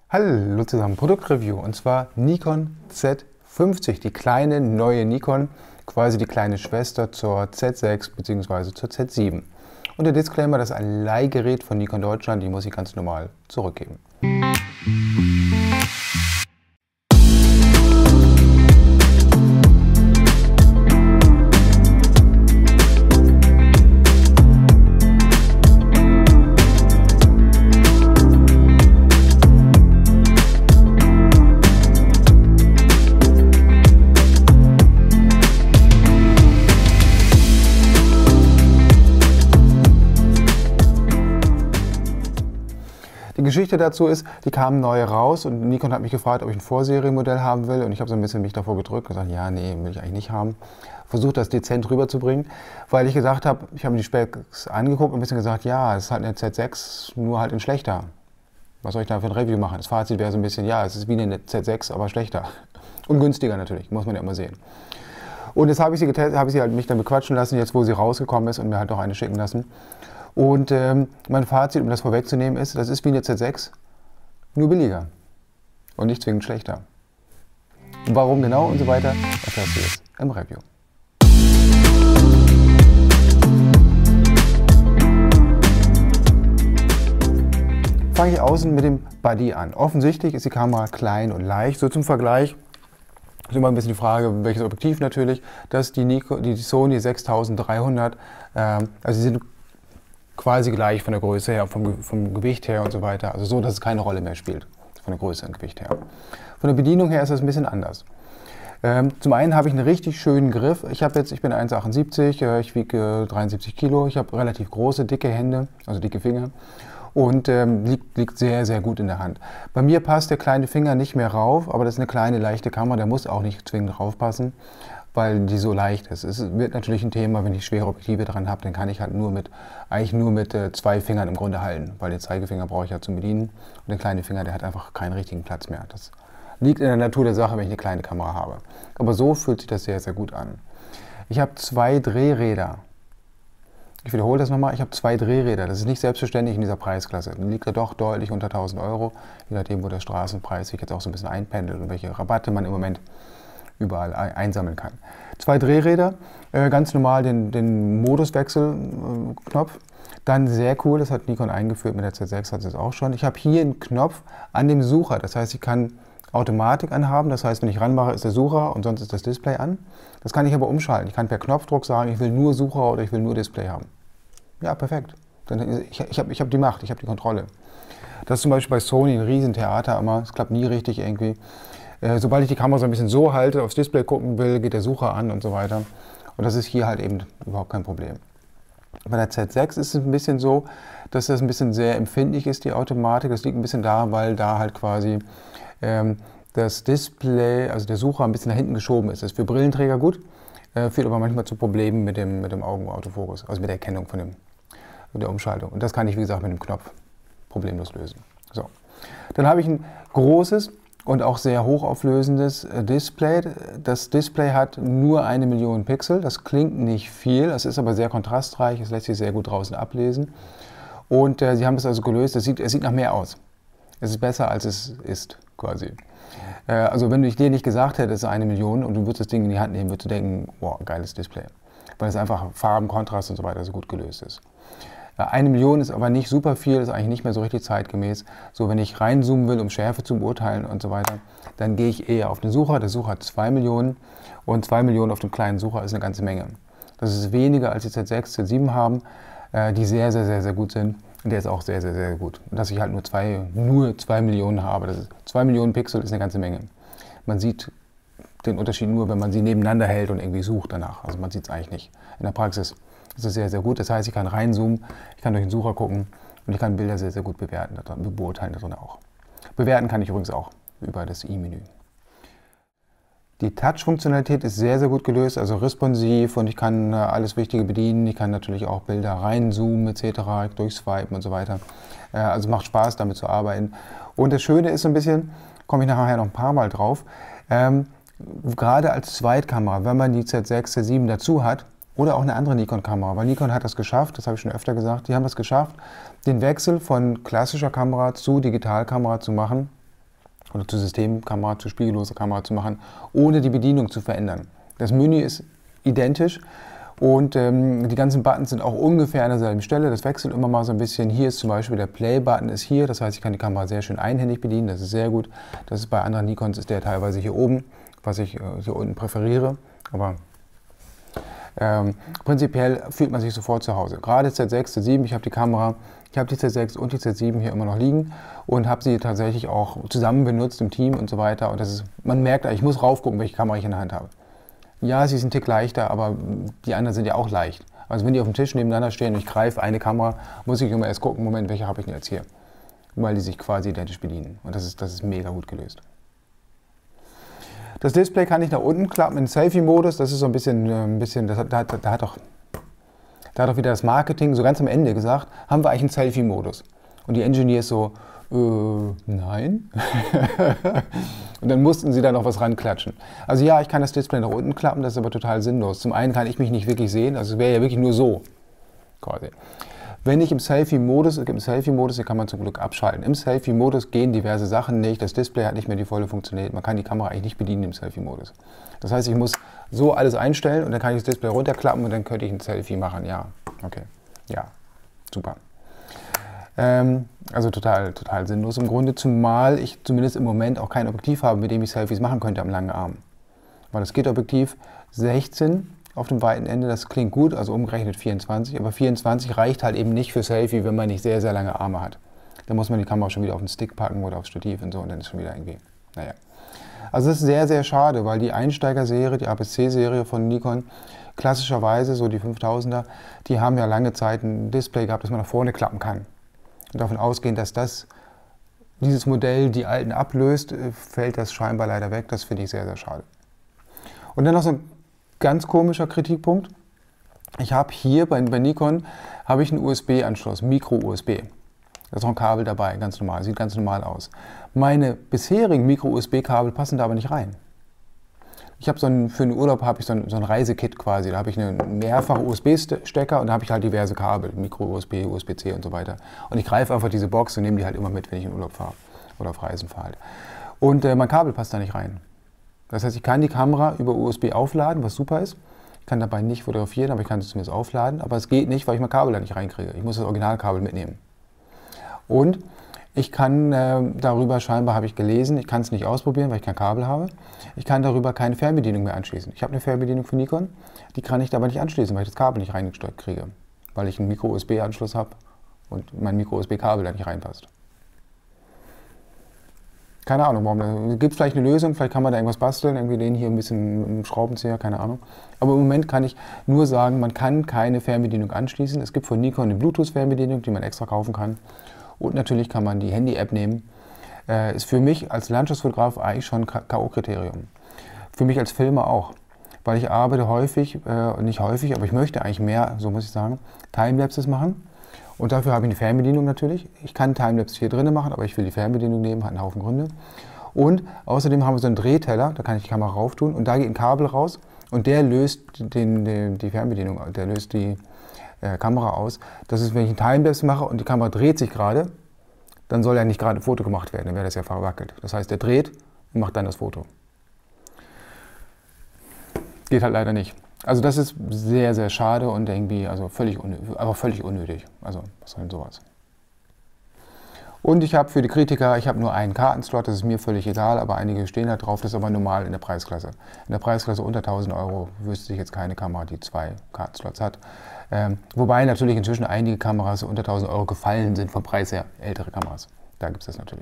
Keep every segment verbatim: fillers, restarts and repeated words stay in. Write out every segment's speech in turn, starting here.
Hallo zusammen, Produktreview und zwar Nikon Z fünfzig, die kleine neue Nikon, quasi die kleine Schwester zur Z sechs bzw. zur Z sieben. Und der Disclaimer, das ist ein Leihgerät von Nikon Deutschland, die muss ich ganz normal zurückgeben. Die Geschichte dazu ist, die kamen neu raus und Nikon hat mich gefragt, ob ich ein Vorserienmodell haben will und ich habe so ein bisschen mich davor gedrückt und gesagt, ja, nee, will ich eigentlich nicht haben. Versucht das dezent rüberzubringen, weil ich gesagt habe, ich habe mir die Specs angeguckt und ein bisschen gesagt, ja, es ist halt eine Z sechs, nur halt in schlechter. Was soll ich da für ein Review machen? Das Fazit wäre so ein bisschen, ja, es ist wie eine Z sechs, aber schlechter. Und günstiger natürlich, muss man ja immer sehen. Und jetzt habe ich sie getestet, habe ich sie halt mich dann bequatschen lassen, jetzt wo sie rausgekommen ist und mir halt auch eine schicken lassen. Und ähm, mein Fazit, um das vorwegzunehmen, ist, das ist wie eine Z sechs, nur billiger und nicht zwingend schlechter. Und warum genau und so weiter, erfährst du jetzt im Review. Fange ich außen mit dem Body an. Offensichtlich ist die Kamera klein und leicht. So zum Vergleich ist immer ein bisschen die Frage, welches Objektiv natürlich. Das ist die, Nikon, die Sony sechstausenddreihundert, ähm, also sie sind quasi gleich von der Größe her, vom, vom Gewicht her und so weiter. Also so, dass es keine Rolle mehr spielt, von der Größe und Gewicht her. Von der Bedienung her ist das ein bisschen anders. Ähm, zum einen habe ich einen richtig schönen Griff. Ich, habe jetzt, ich bin eins Komma achtundsiebzig, äh, ich wiege dreiundsiebzig Kilo, ich habe relativ große, dicke Hände, also dicke Finger und ähm, liegt, liegt sehr, sehr gut in der Hand. Bei mir passt der kleine Finger nicht mehr rauf, aber das ist eine kleine, leichte Kamera, der muss auch nicht zwingend raufpassen, weil die so leicht ist. Es wird natürlich ein Thema, wenn ich schwere Objektive dran habe, dann kann ich halt nur mit, eigentlich nur mit äh, zwei Fingern im Grunde halten, weil den Zeigefinger brauche ich ja zum Bedienen und der kleine Finger, der hat einfach keinen richtigen Platz mehr. Das liegt in der Natur der Sache, wenn ich eine kleine Kamera habe. Aber so fühlt sich das sehr, sehr gut an. Ich habe zwei Drehräder. Ich wiederhole das nochmal, ich habe zwei Drehräder. Das ist nicht selbstverständlich in dieser Preisklasse. Dann liegt er doch deutlich unter tausend Euro, je nachdem, wo der Straßenpreis sich jetzt auch so ein bisschen einpendelt und welche Rabatte man im Moment überall einsammeln kann. Zwei Drehräder, äh, ganz normal den, den Moduswechselknopf. Dann sehr cool, das hat Nikon eingeführt, mit der Z sechs hat es auch schon. Ich habe hier einen Knopf an dem Sucher, das heißt, ich kann Automatik anhaben, das heißt, wenn ich ranmache, ist der Sucher und sonst ist das Display an. Das kann ich aber umschalten. Ich kann per Knopfdruck sagen, ich will nur Sucher oder ich will nur Display haben. Ja, perfekt. Dann, ich ich habe ich hab die Macht, ich habe die Kontrolle. Das ist zum Beispiel bei Sony ein Riesentheater immer, es klappt nie richtig irgendwie. Sobald ich die Kamera so ein bisschen so halte, aufs Display gucken will, geht der Sucher an und so weiter. Und das ist hier halt eben überhaupt kein Problem. Bei der Z sechs ist es ein bisschen so, dass das ein bisschen sehr empfindlich ist, die Automatik. Das liegt ein bisschen da, weil da halt quasi ähm, das Display, also der Sucher ein bisschen nach hinten geschoben ist. Das ist für Brillenträger gut, äh, führt aber manchmal zu Problemen mit dem, mit dem Augenautofokus, also mit der Erkennung von dem, mit der Umschaltung. Und das kann ich, wie gesagt, mit dem Knopf problemlos lösen. So. Dann habe ich ein großes und auch sehr hochauflösendes Display. Das Display hat nur eine Million Pixel. Das klingt nicht viel, das ist aber sehr kontrastreich, es lässt sich sehr gut draußen ablesen. Und äh, sie haben das also gelöst, es sieht, es sieht nach mehr aus. Es ist besser, als es ist, quasi. Äh, also wenn ich dir nicht gesagt hätte, es ist eine Million und du würdest das Ding in die Hand nehmen, würdest du denken, wow, geiles Display. Weil es einfach Farben, Kontrast und so weiter so gut gelöst ist. Eine Million ist aber nicht super viel, ist eigentlich nicht mehr so richtig zeitgemäß. So, wenn ich reinzoomen will, um Schärfe zu beurteilen und so weiter, dann gehe ich eher auf den Sucher. Der Sucher hat zwei Millionen und zwei Millionen auf dem kleinen Sucher ist eine ganze Menge. Das ist weniger als die Z sechs, Z sieben haben, die sehr, sehr, sehr, sehr gut sind. Und der ist auch sehr, sehr, sehr gut. Und dass ich halt nur zwei, nur zwei Millionen habe, das ist zwei Millionen Pixel ist eine ganze Menge. Man sieht den Unterschied nur, wenn man sie nebeneinander hält und irgendwie sucht danach. Also man sieht es eigentlich nicht. In der Praxis ist es sehr, sehr gut. Das heißt, ich kann reinzoomen, ich kann durch den Sucher gucken und ich kann Bilder sehr, sehr gut bewerten, beurteilen darin auch. Bewerten kann ich übrigens auch über das i-Menü. Die Touch-Funktionalität ist sehr, sehr gut gelöst, also responsiv und ich kann alles Wichtige bedienen. Ich kann natürlich auch Bilder reinzoomen et cetera, durchswipen und so weiter. Also macht Spaß, damit zu arbeiten. Und das Schöne ist so ein bisschen, komme ich nachher noch ein paar Mal drauf, ähm, gerade als Zweitkamera, wenn man die Z sechs, Z sieben dazu hat, oder auch eine andere Nikon-Kamera, weil Nikon hat das geschafft, das habe ich schon öfter gesagt, die haben das geschafft, den Wechsel von klassischer Kamera zu Digitalkamera zu machen, oder zur Systemkamera, zur spiegellosen Kamera zu machen, ohne die Bedienung zu verändern. Das Menü ist identisch und ähm, die ganzen Buttons sind auch ungefähr an derselben Stelle. Das wechselt immer mal so ein bisschen. Hier ist zum Beispiel der Play-Button ist hier, das heißt, ich kann die Kamera sehr schön einhändig bedienen, das ist sehr gut. Das ist bei anderen Nikons ist der teilweise hier oben, was ich äh, hier unten präferiere. Aber ähm, prinzipiell fühlt man sich sofort zu Hause. Gerade Z sechs, Z sieben, ich habe die Kamera, ich habe die Z sechs und die Z sieben hier immer noch liegen und habe sie tatsächlich auch zusammen benutzt im Team und so weiter. Und das ist, man merkt, ich muss raufgucken, welche Kamera ich in der Hand habe. Ja, sie ist ein Tick leichter, aber die anderen sind ja auch leicht. Also wenn die auf dem Tisch nebeneinander stehen und ich greife eine Kamera, muss ich immer erst gucken, Moment, welche habe ich denn jetzt hier? Weil die sich quasi identisch bedienen. Und das ist, das ist mega gut gelöst. Das Display kann ich nach unten klappen in Selfie-Modus. Das ist so ein bisschen, ein bisschen das hat, da, da, hat doch, da hat doch wieder das Marketing so ganz am Ende gesagt, haben wir eigentlich einen Selfie-Modus. Und die Engineers so, äh, nein. Und dann mussten sie da noch was ranklatschen. Also ja, ich kann das Display nach unten klappen, das ist aber total sinnlos. Zum einen kann ich mich nicht wirklich sehen, also es wäre ja wirklich nur so. Quasi. Wenn ich im Selfie-Modus, im Selfie-Modus, den kann man zum Glück abschalten. Im Selfie-Modus gehen diverse Sachen nicht, das Display hat nicht mehr die volle Funktionalität, man kann die Kamera eigentlich nicht bedienen im Selfie-Modus. Das heißt, ich muss so alles einstellen und dann kann ich das Display runterklappen und dann könnte ich ein Selfie machen. Ja, okay, ja, super. Ähm, also total, total sinnlos im Grunde, zumal ich zumindest im Moment auch kein Objektiv habe, mit dem ich Selfies machen könnte am langen Arm. Weil das Kit-Objektiv sechzehn auf dem weiten Ende, das klingt gut, also umgerechnet vierundzwanzig, aber vierundzwanzig reicht halt eben nicht für Selfie, wenn man nicht sehr, sehr lange Arme hat. Dann muss man die Kamera schon wieder auf den Stick packen oder aufs Stativ und so und dann ist schon wieder irgendwie, naja. Also das ist sehr, sehr schade, weil die Einsteiger-Serie, die A P S C-Serie von Nikon, klassischerweise, so die fünftausender, die haben ja lange Zeit ein Display gehabt, das man nach vorne klappen kann. Und davon ausgehend, dass das, dieses Modell die alten ablöst, fällt das scheinbar leider weg. Das finde ich sehr, sehr schade. Und dann noch so ein ganz komischer Kritikpunkt. Ich habe hier bei, bei Nikon habe ich einen U S B-Anschluss, Micro-U S B. Da ist auch ein Kabel dabei, ganz normal, sieht ganz normal aus. Meine bisherigen Micro-U S B-Kabel passen da aber nicht rein. Ich habe so einen, für den Urlaub habe ich so ein, so ein Reisekit quasi. Da habe ich einen mehrfach U S B-Stecker und da habe ich halt diverse Kabel, Micro-U S B, U S B C und so weiter. Und ich greife einfach diese Box und nehme die halt immer mit, wenn ich in Urlaub fahre oder auf Reisen fahre. Halt. Und äh, mein Kabel passt da nicht rein. Das heißt, ich kann die Kamera über U S B aufladen, was super ist. Ich kann dabei nicht fotografieren, aber ich kann sie zumindest aufladen. Aber es geht nicht, weil ich mein Kabel da nicht reinkriege. Ich muss das Originalkabel mitnehmen. Und ich kann äh, darüber, scheinbar habe ich gelesen, ich kann es nicht ausprobieren, weil ich kein Kabel habe. Ich kann darüber keine Fernbedienung mehr anschließen. Ich habe eine Fernbedienung für Nikon, die kann ich aber nicht anschließen, weil ich das Kabel nicht reingesteckt kriege. Weil ich einen Micro-U S B-Anschluss habe und mein Micro-U S B-Kabel da nicht reinpasst. Keine Ahnung, warum. Gibt es vielleicht eine Lösung, vielleicht kann man da irgendwas basteln, irgendwie den hier ein bisschen mit einem Schraubenzieher, keine Ahnung. Aber im Moment kann ich nur sagen, man kann keine Fernbedienung anschließen. Es gibt von Nikon eine Bluetooth-Fernbedienung, die man extra kaufen kann. Und natürlich kann man die Handy-App nehmen. Äh, ist für mich als Landschaftsfotograf eigentlich schon K O-Kriterium. Für mich als Filmer auch. Weil ich arbeite häufig, äh, nicht häufig, aber ich möchte eigentlich mehr, so muss ich sagen, Timelapses machen. Und dafür habe ich eine Fernbedienung natürlich. Ich kann Timelapse hier drinnen machen, aber ich will die Fernbedienung nehmen, hat einen Haufen Gründe. Und außerdem haben wir so einen Drehteller, da kann ich die Kamera rauf tun und da geht ein Kabel raus und der löst den, den, die Fernbedienung, der löst die äh, Kamera aus. Das ist, wenn ich einen Timelapse mache und die Kamera dreht sich gerade, dann soll ja nicht gerade ein Foto gemacht werden, dann wäre das ja verwackelt. Das heißt, der dreht und macht dann das Foto. Geht halt leider nicht. Also das ist sehr, sehr schade und irgendwie also völlig, aber völlig unnötig. Also was soll denn sowas? Und ich habe für die Kritiker, ich habe nur einen Kartenslot, das ist mir völlig egal, aber einige stehen da drauf, das ist aber normal in der Preisklasse. In der Preisklasse unter tausend Euro wüsste ich jetzt keine Kamera, die zwei Kartenslots hat. Ähm, wobei natürlich inzwischen einige Kameras unter tausend Euro gefallen sind vom Preis her, ältere Kameras. Da gibt es das natürlich.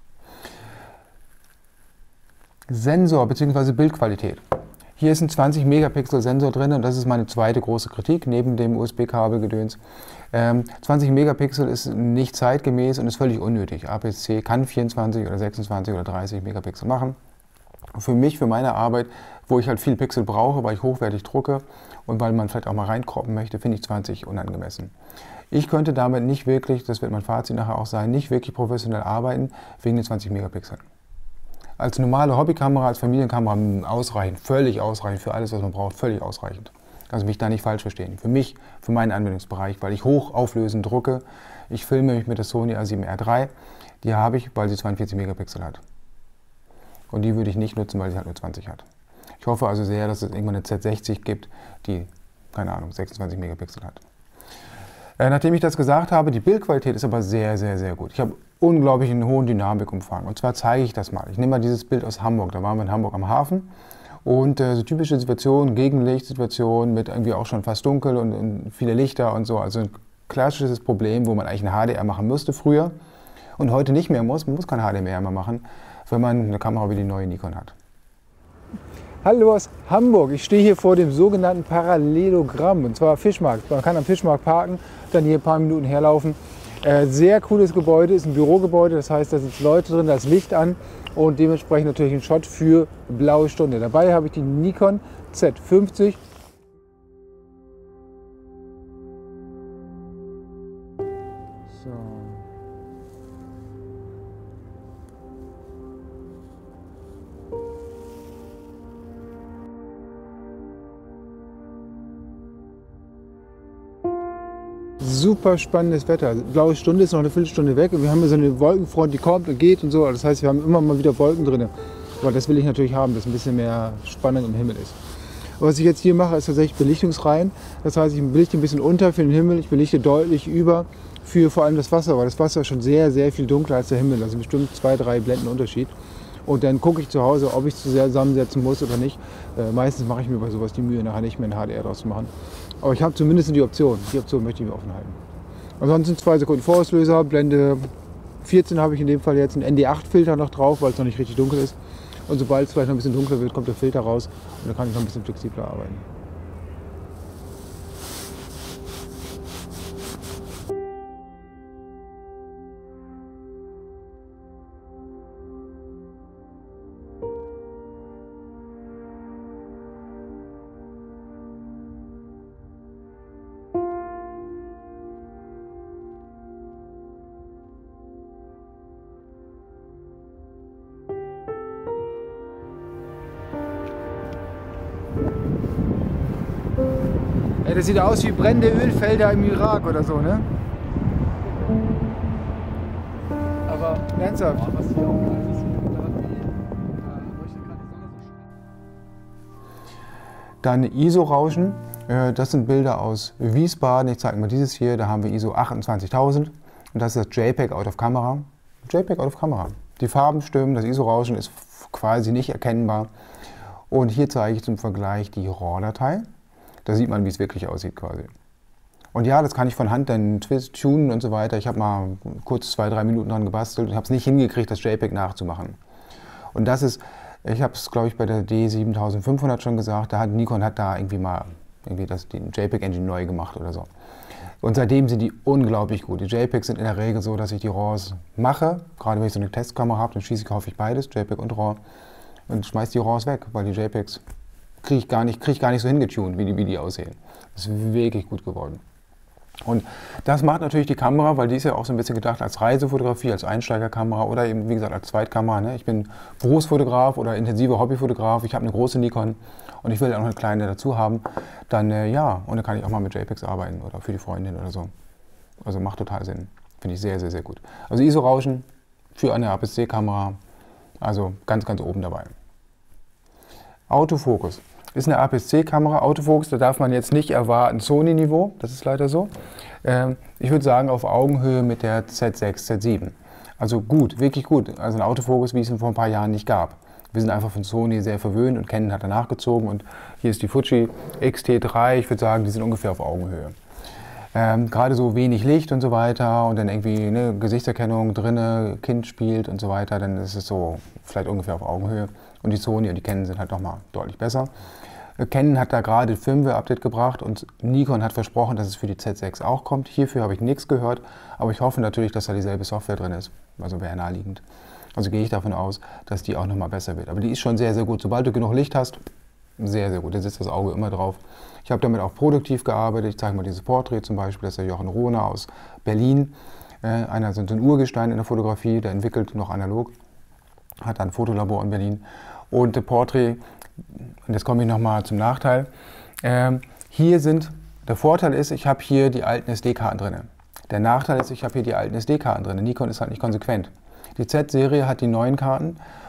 Sensor bzw. Bildqualität. Hier ist ein zwanzig Megapixel Sensor drin und das ist meine zweite große Kritik, neben dem U S B-Kabelgedöns. Ähm, zwanzig Megapixel ist nicht zeitgemäß und ist völlig unnötig. A P S C kann vierundzwanzig oder sechsundzwanzig oder dreißig Megapixel machen. Für mich, für meine Arbeit, wo ich halt viel Pixel brauche, weil ich hochwertig drucke und weil man vielleicht auch mal reinkroppen möchte, finde ich zwanzig unangemessen. Ich könnte damit nicht wirklich, das wird mein Fazit nachher auch sein, nicht wirklich professionell arbeiten wegen den zwanzig Megapixeln. Als normale Hobbykamera, als Familienkamera ausreichend, völlig ausreichend für alles, was man braucht, völlig ausreichend. Also mich da nicht falsch verstehen. Für mich, für meinen Anwendungsbereich, weil ich hoch auflösend drucke. Ich filme mich mit der Sony A sieben R drei. Die habe ich, weil sie zweiundvierzig Megapixel hat. Und die würde ich nicht nutzen, weil sie halt nur zwanzig hat. Ich hoffe also sehr, dass es irgendwann eine Z sechzig gibt, die, keine Ahnung, sechsundzwanzig Megapixel hat. Äh, nachdem ich das gesagt habe, die Bildqualität ist aber sehr, sehr, sehr gut. Ich habe unglaublich einen hohen Dynamikumfang. Und zwar zeige ich das mal. Ich nehme mal dieses Bild aus Hamburg. Da waren wir in Hamburg am Hafen. Und äh, so typische Situationen, Gegenlichtsituationen mit irgendwie auch schon fast dunkel und, und viele Lichter und so. Also ein klassisches Problem, wo man eigentlich ein H D R machen müsste früher und heute nicht mehr muss. Man muss kein H D R mehr machen, wenn man eine Kamera wie die neue Nikon hat. Hallo aus Hamburg. Ich stehe hier vor dem sogenannten Parallelogramm, und zwar Fischmarkt. Man kann am Fischmarkt parken, dann hier ein paar Minuten herlaufen. Äh, sehr cooles Gebäude, ist ein Bürogebäude, das heißt, da sind Leute drin, da ist Licht an und dementsprechend natürlich ein Shot für blaue Stunde. Dabei habe ich die Nikon Z fünfzig. So. Super spannendes Wetter. Blaue Stunde ist noch eine Viertelstunde weg und wir haben hier so eine Wolkenfront, die kommt und geht und so. Das heißt, wir haben immer mal wieder Wolken drin. Aber das will ich natürlich haben, dass ein bisschen mehr Spannung im Himmel ist. Und was ich jetzt hier mache, ist tatsächlich Belichtungsreihen. Das heißt, ich belichte ein bisschen unter für den Himmel, ich belichte deutlich über für vor allem das Wasser, weil das Wasser ist schon sehr, sehr viel dunkler als der Himmel. Also bestimmt zwei, drei Blenden Unterschied. Und dann gucke ich zu Hause, ob ich es zusammensetzen muss oder nicht. Äh, meistens mache ich mir bei sowas die Mühe, nachher nicht mehr ein H D R draus zu machen. Aber ich habe zumindest die Option. Die Option möchte ich mir offen halten. Ansonsten zwei Sekunden Vorauslöser, Blende vierzehn habe ich in dem Fall jetzt einen N D acht Filter noch drauf, weil es noch nicht richtig dunkel ist. Und sobald es vielleicht noch ein bisschen dunkler wird, kommt der Filter raus und dann kann ich noch ein bisschen flexibler arbeiten. Ja, das sieht aus wie brennende Ölfelder im Irak oder so, ne? Aber ernsthaft. Dann I S O-Rauschen. Das sind Bilder aus Wiesbaden. Ich zeige mal dieses hier. Da haben wir I S O achtundzwanzigtausend. Und das ist das JPEG out of Camera. JPEG out of Camera. Die Farben stimmen, das I S O-Rauschen ist quasi nicht erkennbar. Und hier zeige ich zum Vergleich die RAW-Datei. Da sieht man, wie es wirklich aussieht quasi. Und ja, das kann ich von Hand dann twist, tunen und so weiter. Ich habe mal kurz zwei, drei Minuten dran gebastelt und habe es nicht hingekriegt, das JPEG nachzumachen. Und das ist, ich habe es glaube ich bei der D siebentausendfünfhundert schon gesagt, da hat Nikon hat da irgendwie mal irgendwie das, den JPEG-Engine neu gemacht oder so. Und seitdem sind die unglaublich gut. Die JPEGs sind in der Regel so, dass ich die RAWs mache. Gerade wenn ich so eine Testkamera habe, dann schieße ich häufig beides, JPEG und RAW. Und schmeiße die RAWs weg, weil die JPEGs kriege ich gar nicht, krieg ich gar nicht so hingetunt, wie die, wie die aussehen. Das ist wirklich gut geworden. Und das macht natürlich die Kamera, weil die ist ja auch so ein bisschen gedacht als Reisefotografie, als Einsteigerkamera oder eben, wie gesagt, als Zweitkamera. Ne? Ich bin Berufsfotograf oder intensiver Hobbyfotograf, ich habe eine große Nikon und ich will auch eine kleine dazu haben. Dann äh, ja, und dann kann ich auch mal mit JPEGs arbeiten oder für die Freundin oder so. Also macht total Sinn. Finde ich sehr, sehr, sehr gut. Also I S O-Rauschen für eine A P S C-Kamera, also ganz, ganz oben dabei. Autofokus. Ist eine A P S C-Kamera. Autofokus, da darf man jetzt nicht erwarten Sony-Niveau, das ist leider so. Ähm, ich würde sagen auf Augenhöhe mit der Z sechs, Z sieben. Also gut, wirklich gut. Also ein Autofokus, wie es ihn vor ein paar Jahren nicht gab. Wir sind einfach von Sony sehr verwöhnt und Canon hat danach gezogen. Und hier ist die Fuji X T drei, ich würde sagen, die sind ungefähr auf Augenhöhe. Ähm, Gerade so wenig Licht und so weiter und dann irgendwie eine Gesichtserkennung drinne, Kind spielt und so weiter, dann ist es so vielleicht ungefähr auf Augenhöhe. Und die Sony und die Canon sind halt nochmal deutlich besser. Canon hat da gerade ein Firmware-Update gebracht und Nikon hat versprochen, dass es für die Z sechs auch kommt. Hierfür habe ich nichts gehört, aber ich hoffe natürlich, dass da dieselbe Software drin ist. Also wäre naheliegend. Also gehe ich davon aus, dass die auch nochmal besser wird. Aber die ist schon sehr, sehr gut. Sobald du genug Licht hast, sehr, sehr gut. Da sitzt das Auge immer drauf. Ich habe damit auch produktiv gearbeitet. Ich zeige mal dieses Porträt zum Beispiel. Das ist der Jochen Rohner aus Berlin. Einer so ein Urgestein in der Fotografie, der entwickelt noch analog. Hat ein Fotolabor in Berlin. Und der Porträt, und jetzt komme ich nochmal zum Nachteil. Ähm, hier sind, der Vorteil ist, ich habe hier die alten S D-Karten drin. Der Nachteil ist, ich habe hier die alten S D-Karten drin. Nikon ist halt nicht konsequent. Die Z-Serie hat die neuen Karten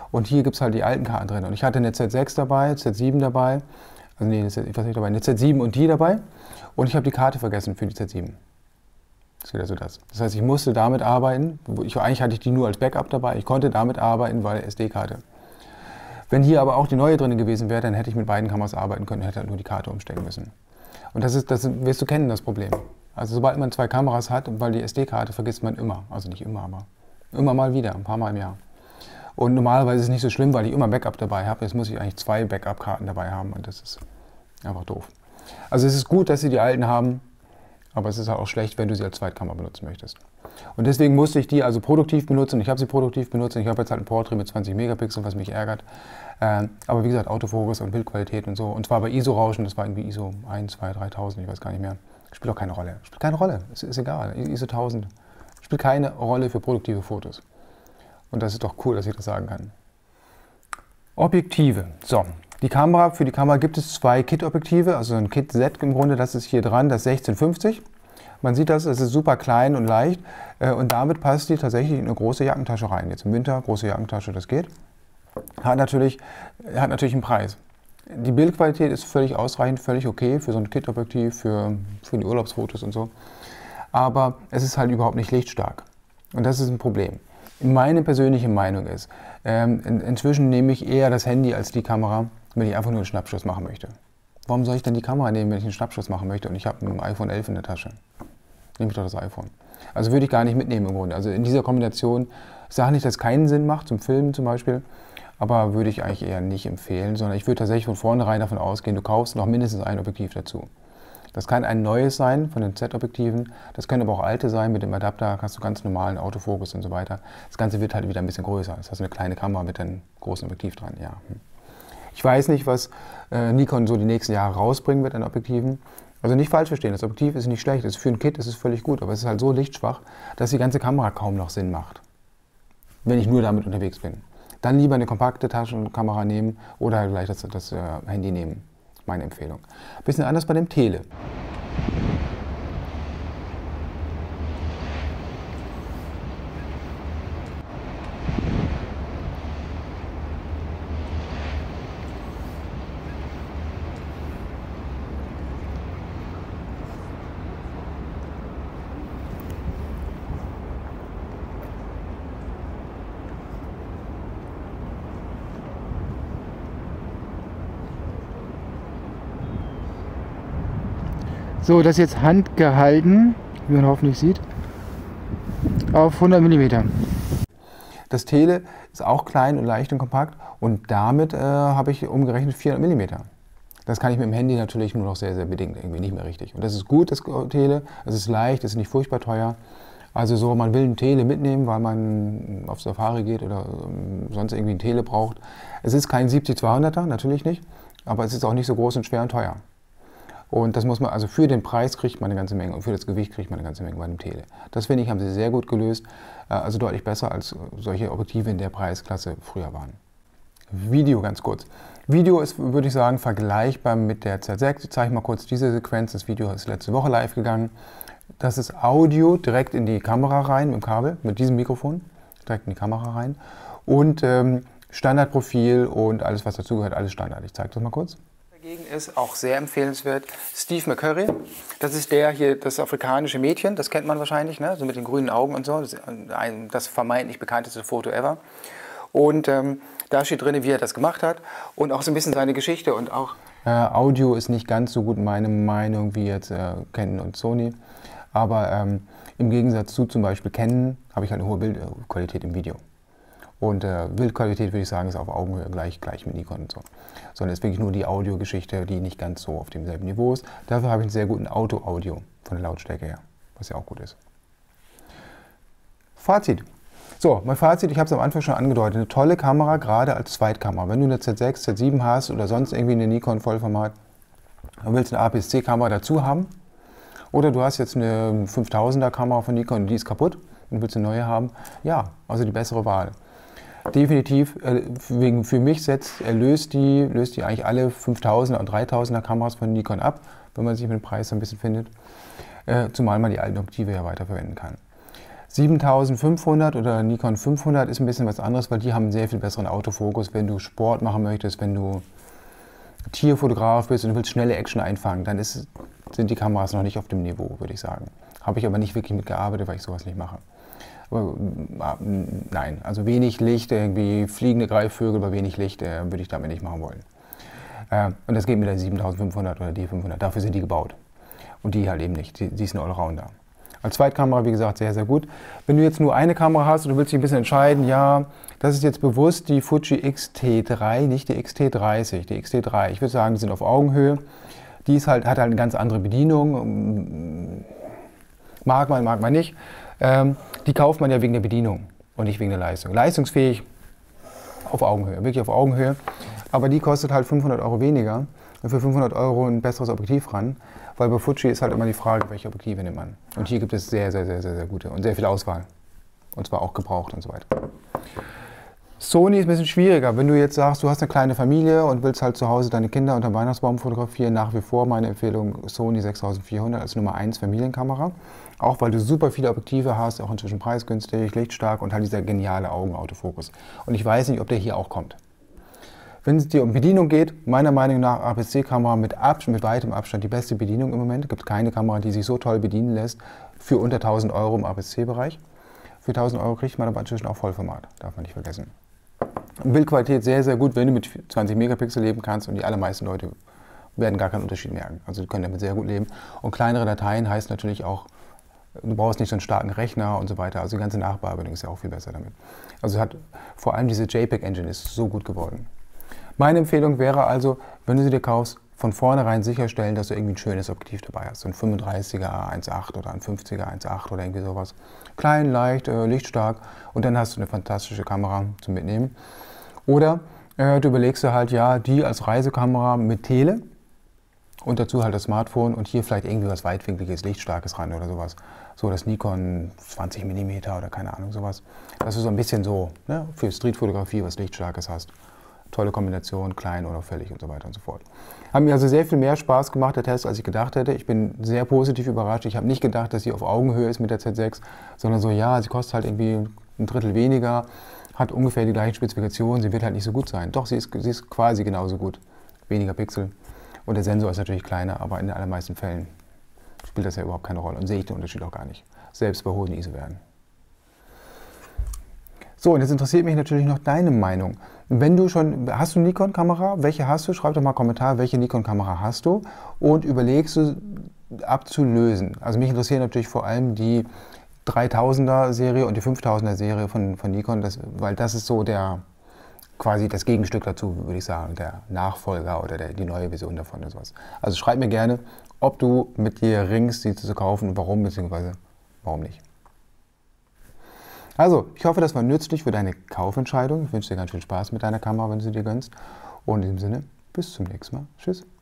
Und hier gibt es halt die alten Karten drin. Und ich hatte eine Z sechs dabei, Z sieben dabei, also nee, ich weiß nicht dabei, eine Z sieben und die dabei. Und ich habe die Karte vergessen für die Z sieben. Das ist wieder so das. Das heißt, ich musste damit arbeiten. Ich, eigentlich hatte ich die nur als Backup dabei. Ich konnte damit arbeiten, weil S D-Karte. Wenn hier aber auch die neue drin gewesen wäre, dann hätte ich mit beiden Kameras arbeiten können, hätte halt nur die Karte umstecken müssen. Und das ist, das wirst du kennen, das Problem. Also sobald man zwei Kameras hat, weil die S D-Karte vergisst man immer. Also nicht immer, aber immer mal wieder, ein paar Mal im Jahr. Und normalerweise ist es nicht so schlimm, weil ich immer Backup dabei habe. Jetzt muss ich eigentlich zwei Backup-Karten dabei haben und das ist einfach doof. Also es ist gut, dass sie die alten haben. Aber es ist auch schlecht, wenn du sie als Zweitkamera benutzen möchtest. Und deswegen musste ich die also produktiv benutzen. Ich habe sie produktiv benutzt. Ich habe jetzt halt ein Porträt mit zwanzig Megapixeln, was mich ärgert. Ähm, aber wie gesagt, Autofokus und Bildqualität und so. Und zwar bei I S O-Rauschen, das war irgendwie I S O eins, zwei, dreitausend, ich weiß gar nicht mehr. Spielt auch keine Rolle. Spielt keine Rolle, ist, ist egal. I S O tausend spielt keine Rolle für produktive Fotos. Und das ist doch cool, dass ich das sagen kann. Objektive. So. Die Kamera, für die Kamera gibt es zwei Kit-Objektive, also ein Kit-Z im Grunde, das ist hier dran, das sechzehn fünfzig. Man sieht das, es ist super klein und leicht und damit passt die tatsächlich in eine große Jackentasche rein. Jetzt im Winter, große Jackentasche, das geht. Hat natürlich, hat natürlich einen Preis. Die Bildqualität ist völlig ausreichend, völlig okay für so ein Kit-Objektiv, für, für die Urlaubsfotos und so. Aber es ist halt überhaupt nicht lichtstark und das ist ein Problem. Meine persönliche Meinung ist, ähm, in, inzwischen nehme ich eher das Handy als die Kamera, wenn ich einfach nur einen Schnappschuss machen möchte. Warum soll ich denn die Kamera nehmen, wenn ich einen Schnappschuss machen möchte und ich habe ein iPhone elf in der Tasche? Nehme ich doch das iPhone. Also würde ich gar nicht mitnehmen im Grunde. Also in dieser Kombination, ich sage nicht, dass es keinen Sinn macht, zum Filmen zum Beispiel, aber würde ich eigentlich eher nicht empfehlen, sondern ich würde tatsächlich von vornherein davon ausgehen, du kaufst noch mindestens ein Objektiv dazu. Das kann ein neues sein von den Z-Objektiven, das können aber auch alte sein, mit dem Adapter hast du ganz normalen Autofokus und so weiter. Das Ganze wird halt wieder ein bisschen größer, das heißt eine kleine Kamera mit einem großen Objektiv dran, ja. Ich weiß nicht, was äh, Nikon so die nächsten Jahre rausbringen wird an Objektiven. Also nicht falsch verstehen, das Objektiv ist nicht schlecht, es ist für ein Kit ist es völlig gut, aber es ist halt so lichtschwach, dass die ganze Kamera kaum noch Sinn macht, wenn ich nur damit unterwegs bin. Dann lieber eine kompakte Taschenkamera nehmen oder gleich das, das äh, Handy nehmen, meine Empfehlung. Ein bisschen anders bei dem Tele. So, das ist jetzt handgehalten, wie man hoffentlich sieht, auf hundert Millimeter. Das Tele ist auch klein und leicht und kompakt und damit äh, habe ich umgerechnet vierhundert Millimeter. Das kann ich mit dem Handy natürlich nur noch sehr, sehr bedingt, irgendwie nicht mehr richtig. Und das ist gut, das Tele, es ist leicht, es ist nicht furchtbar teuer. Also so, man will ein Tele mitnehmen, weil man auf Safari geht oder ähm, sonst irgendwie ein Tele braucht. Es ist kein siebzig zweihunderter, natürlich nicht, aber es ist auch nicht so groß und schwer und teuer. Und das muss man, also für den Preis kriegt man eine ganze Menge und für das Gewicht kriegt man eine ganze Menge bei dem Tele. Das finde ich, haben sie sehr gut gelöst, also deutlich besser als solche Objektive in der Preisklasse früher waren. Video ganz kurz. Video ist, würde ich sagen, vergleichbar mit der Z sechs. Ich zeige mal kurz diese Sequenz. Das Video ist letzte Woche live gegangen. Das ist Audio direkt in die Kamera rein mit dem Kabel, mit diesem Mikrofon, direkt in die Kamera rein. Und ähm, Standardprofil und alles, was dazugehört, alles Standard. Ich zeige das mal kurz. Dagegen ist auch sehr empfehlenswert Steve McCurry. Das ist der hier, das afrikanische Mädchen, das kennt man wahrscheinlich, ne? So mit den grünen Augen und so. Das ist ein, das vermeintlich bekannteste Foto ever. Und ähm, da steht drin, wie er das gemacht hat und auch so ein bisschen seine Geschichte. Und auch äh, Audio ist nicht ganz so gut meine Meinung wie jetzt äh, Canon und Sony. Aber ähm, im Gegensatz zu zum Beispiel Canon habe ich halt eine hohe Bildqualität im Video. Und äh, Bildqualität, würde ich sagen, ist auf Augenhöhe gleich, gleich mit Nikon und so. Sondern es ist wirklich nur die Audiogeschichte, die nicht ganz so auf demselben Niveau ist. Dafür habe ich einen sehr guten Auto-Audio von der Lautstärke her, was ja auch gut ist. Fazit. So, mein Fazit, ich habe es am Anfang schon angedeutet, eine tolle Kamera, gerade als Zweitkamera. Wenn du eine Z sechs, Z sieben hast oder sonst irgendwie eine Nikon Vollformat, dann willst du eine A P S C-Kamera dazu haben. Oder du hast jetzt eine fünftausender Kamera von Nikon, die ist kaputt und willst eine neue haben. Ja, also die bessere Wahl. Definitiv, äh, wegen, für mich setzt, er löst die, löst die eigentlich alle fünftausender und dreitausender Kameras von Nikon ab, wenn man sich mit dem Preis ein bisschen findet. Äh, zumal man die alten Objektive ja weiterverwenden kann. siebentausendfünfhundert oder Nikon fünfhundert ist ein bisschen was anderes, weil die haben einen sehr viel besseren Autofokus. Wenn du Sport machen möchtest, wenn du Tierfotograf bist und du willst schnelle Action einfangen, dann ist, sind die Kameras noch nicht auf dem Niveau, würde ich sagen. Habe ich aber nicht wirklich mitgearbeitet, weil ich sowas nicht mache. Aber, nein, also wenig Licht, irgendwie fliegende Greifvögel bei wenig Licht äh, würde ich damit nicht machen wollen. Äh, und das geht mit der siebentausendfünfhundert oder die fünfhundert, dafür sind die gebaut. Und die halt eben nicht, die, die ist ein Allrounder. Als Zweitkamera, wie gesagt, sehr, sehr gut. Wenn du jetzt nur eine Kamera hast und du willst dich ein bisschen entscheiden, ja, das ist jetzt bewusst die Fuji X T drei, nicht die X T dreißig, die X T drei. Ich würde sagen, die sind auf Augenhöhe. Die ist halt, hat halt eine ganz andere Bedienung. Mag man, mag man nicht. Ähm, die kauft man ja wegen der Bedienung und nicht wegen der Leistung. Leistungsfähig auf Augenhöhe, wirklich auf Augenhöhe. Aber die kostet halt fünfhundert Euro weniger und für fünfhundert Euro ein besseres Objektiv ran. Weil bei Fuji ist halt immer die Frage, welche Objektive nimmt man. Und hier gibt es sehr, sehr, sehr, sehr, sehr gute und sehr viel Auswahl. Und zwar auch gebraucht und so weiter. Sony ist ein bisschen schwieriger. Wenn du jetzt sagst, du hast eine kleine Familie und willst halt zu Hause deine Kinder unter dem Weihnachtsbaum fotografieren, nach wie vor meine Empfehlung Sony sechstausendvierhundert als Nummer eins Familienkamera. Auch weil du super viele Objektive hast, auch inzwischen preisgünstig, lichtstark und halt dieser geniale Augenautofokus. Und ich weiß nicht, ob der hier auch kommt. Wenn es dir um Bedienung geht, meiner Meinung nach A P S C-Kamera mit, mit weitem Abstand die beste Bedienung im Moment. Es gibt keine Kamera, die sich so toll bedienen lässt für unter tausend Euro im A P S C-Bereich. Für tausend Euro kriegt man aber inzwischen auch Vollformat, darf man nicht vergessen. Bildqualität sehr, sehr gut, wenn du mit zwanzig Megapixel leben kannst und die allermeisten Leute werden gar keinen Unterschied merken. Also die können damit sehr gut leben. Und kleinere Dateien heißt natürlich auch, du brauchst nicht so einen starken Rechner und so weiter. Also die ganze Nachbearbeitung ist ja auch viel besser damit. Also hat vor allem diese JPEG-Engine ist so gut geworden. Meine Empfehlung wäre also, wenn du sie dir kaufst, von vornherein sicherstellen, dass du irgendwie ein schönes Objektiv dabei hast. So ein fünfunddreißiger eins Komma acht oder ein fünfziger eins Komma acht oder irgendwie sowas. Klein, leicht, äh, lichtstark und dann hast du eine fantastische Kamera zum Mitnehmen. Oder äh, du überlegst dir halt, ja, die als Reisekamera mit Tele und dazu halt das Smartphone und hier vielleicht irgendwie was weitwinkliges, lichtstarkes ran oder sowas. So das Nikon zwanzig Millimeter oder keine Ahnung, sowas. Dass du so ein bisschen so, ne, für Streetfotografie was lichtstarkes hast. Tolle Kombination, klein, unauffällig und so weiter und so fort. Hat mir also sehr viel mehr Spaß gemacht, der Test, als ich gedacht hätte. Ich bin sehr positiv überrascht. Ich habe nicht gedacht, dass sie auf Augenhöhe ist mit der Z sechs, sondern so, ja, sie kostet halt irgendwie ein Drittel weniger, hat ungefähr die gleichen Spezifikationen, sie wird halt nicht so gut sein. Doch, sie ist, sie ist quasi genauso gut. Weniger Pixel. Und der Sensor ist natürlich kleiner, aber in den allermeisten Fällen spielt das ja überhaupt keine Rolle und sehe ich den Unterschied auch gar nicht. Selbst bei hohen I S O-Werten. So, und jetzt interessiert mich natürlich noch deine Meinung. Wenn du schon, hast du eine Nikon-Kamera? Welche hast du? Schreib doch mal einen Kommentar, welche Nikon-Kamera hast du? Und überlegst du abzulösen. Also mich interessieren natürlich vor allem die dreitausender Serie und die fünftausender Serie von, von Nikon, das, weil das ist so der, quasi das Gegenstück dazu, würde ich sagen, der Nachfolger oder der, die neue Version davon oder sowas. Also schreib mir gerne, ob du mit dir ringst, sie zu kaufen und warum, beziehungsweise warum nicht. Also, ich hoffe, das war nützlich für deine Kaufentscheidung. Ich wünsche dir ganz viel Spaß mit deiner Kamera, wenn du sie dir gönnst. Und in diesem Sinne, bis zum nächsten Mal. Tschüss.